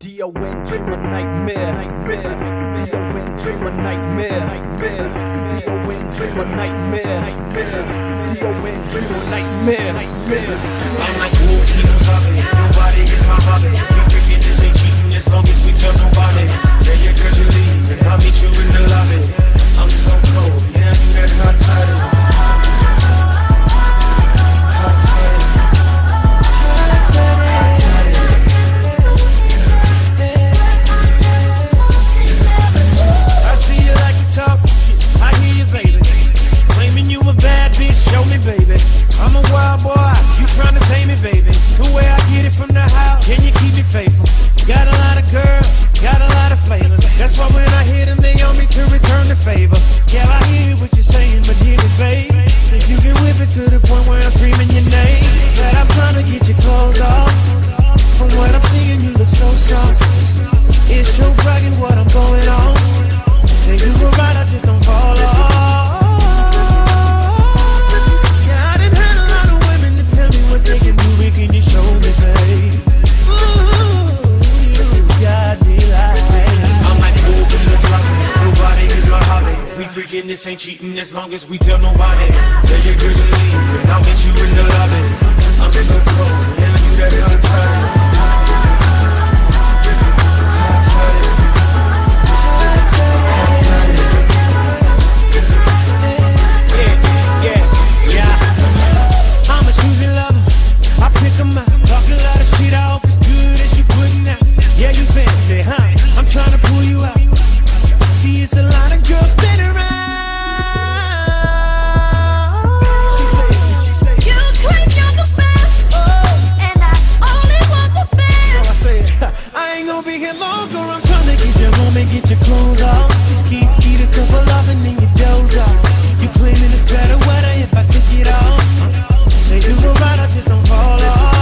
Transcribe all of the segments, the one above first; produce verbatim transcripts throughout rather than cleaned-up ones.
D O N dream a nightmare, nightmare. D O N dream a nightmare, nightmare. D O N dream a nightmare, nightmare. D O N dream a nightmare, nightmare. I'm like, ooh, he knows hobby. Nobody is my hobby. We freaking this ain't cheating as long as we tell nobody. Tell your girls you leave and I'll meet you in the lobby. I'm so cold, yeah, I do that hot toddy. Show me, baby, I'm a wild boy, you tryna tame me, baby. To where I get it from the house, can you keep me faithful? Got a lot of girls, got a lot of flavors. That's why when I hit them, they on me to return the favor. Yeah, I hear what you're saying, but hear me, babe. Think you can whip it to the point where I'm screaming your name. Said I'm tryna get your clothes off. From what I'm seeing, you look so soft. It's your bragging what I'm going on. Say you were right, I just don't fall off. They can do it, can you show me, babe? Ooh, you got me like I'm like, ooh, in the floppy. Nobody is my hobby. We freaking this ain't cheating as long as we tell nobody. Tell your girls you leave and I'll meet you in the lobby. I'm so cold, yeah, you that hot toddy. Trying to pull you out. See, it's a lot of girls standing around. She said, you claim you're the best, oh, and I only want the best. So I said, I ain't gonna be here longer. I'm trying to get you home and get your clothes off. Ski, ski, the cup of love and then you doze off. You claiming it's better weather if I take it off. Say you were right, I just don't fall off.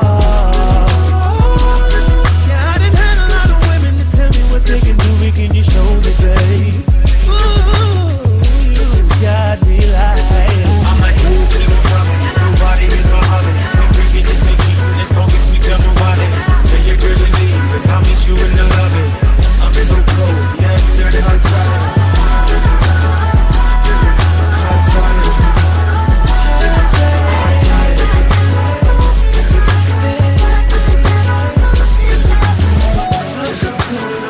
They can do it, can you show me, babe? Ooh, you got me like I'm like, ooh, in the floppy. Nobody is my hobby. We freaking this ain't cheating as long as we tell nobody. Tell your girls you leave and I'll meet you in the lobby. I'm so cold, yeah, you dirty hot toddy. Hot toddy. Hot toddy. I'm so cold.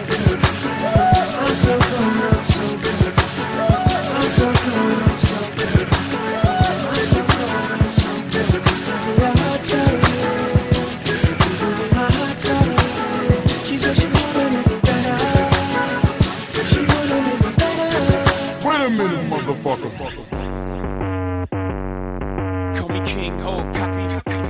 Call me King Ho, copy.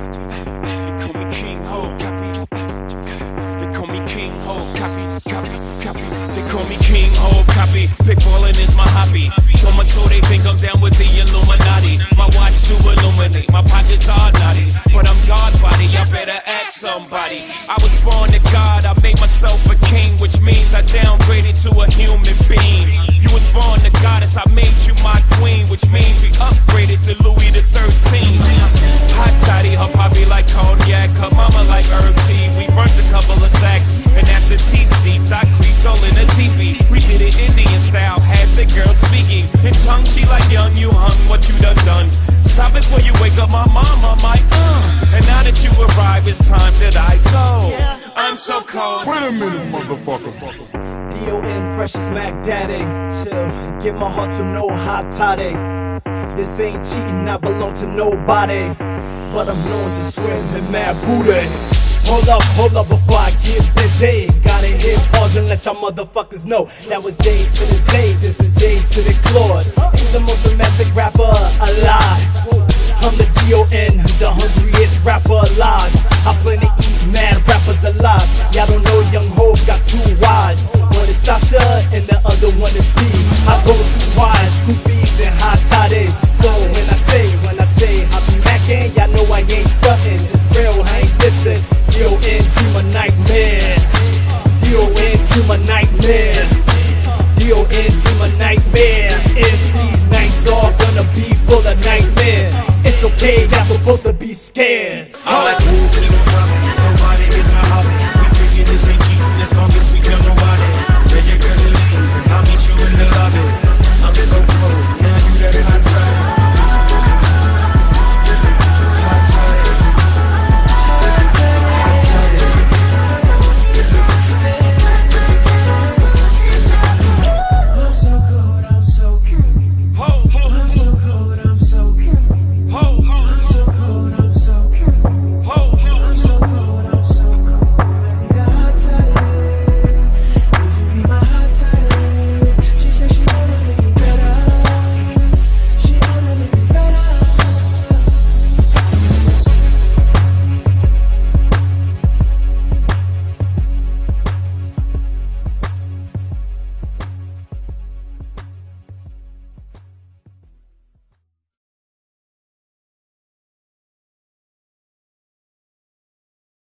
They call me King Ho, copy. They call me King Ho, copy, copy, copy. They call me King Ho, copy. Pickballing is my hobby. So much so they think I'm down with the Illuminati. My watch to illuminate, my pockets are naughty. But I'm God body, I better ask somebody. I was born to God, I made myself a king, which means I downgraded to a human being. You was born to goddess, I made you my queen, which means we upgraded to Louis the thirteenth. Hot toddy, her poppy like cognac, her mama like herb tea. We burnt a couple of sacks, and after tea steeped, I creeped all in a teepee. We did it Indian style, had the girl speaking in tongue. She like, young, you hung, what you done done? Stop it before you wake up my mama, my uh. And now that you arrive, it's time that I go. I'm so cold. Wait a minute, motherfucker. D O N fresh as Mac Daddy. Chill, give my heart to no hot toddy. This ain't cheating, I belong to nobody. But I'm known to swim in mad booty. Hold up, hold up before I get busy. Gotta hit pause and let y'all motherfuckers know. That was J to the Z, this is J to the Claude. He's the most romantic rapper alive. I'm the D O N, the hungriest rapper alive. I plan to eat mad rappers alive. Y'all don't know Young Hov got two wives. One is Sasha and the other one is B. I go through wise, scoopies and hot toddies. So when I say, when I say I be mackin', y'all know I ain't frontin'. It's real, I ain't dissing. D O N dream a nightmare. D O N dream a nightmare. D O N dream a nightmare. M C's nights are gonna be full of nightmares. It's okay, y'all supposed to be scared. I'm like, ooh,